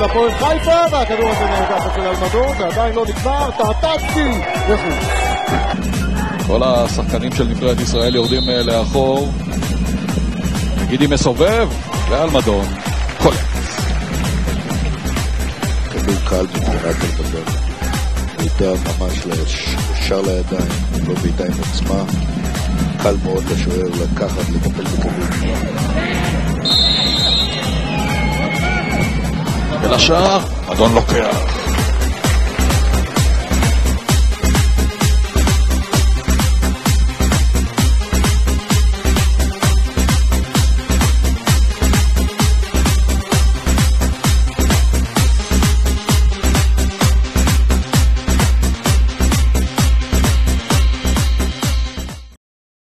של הפועל חיפה, והכדור הזה נעקף של אלמדון, זה עדיין לא נגמר, טרטצקי וחוץ. כל השחקנים של נבחרת ישראל יורדים לאחור. גידי מסובב, ואלמדון חולק. כדור קל מבחינת אלמדון. בעיטה ממש ישר לידיים, לא בעיטה עם עוצמה. קל מאוד לשוער לקחת, לטפל בכדור. ולשער, אדון לוקח.